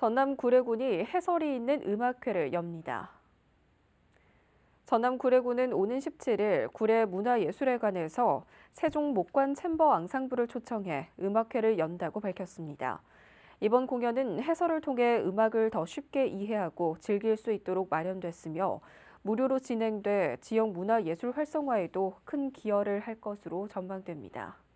전남 구례군이 해설이 있는 음악회를 엽니다. 전남 구례군은 오는 17일 구례문화예술회관에서 세종 목관 챔버 앙상블을 초청해 음악회를 연다고 밝혔습니다. 이번 공연은 해설을 통해 음악을 더 쉽게 이해하고 즐길 수 있도록 마련됐으며 무료로 진행돼 지역 문화예술 활성화에도 큰 기여를 할 것으로 전망됩니다.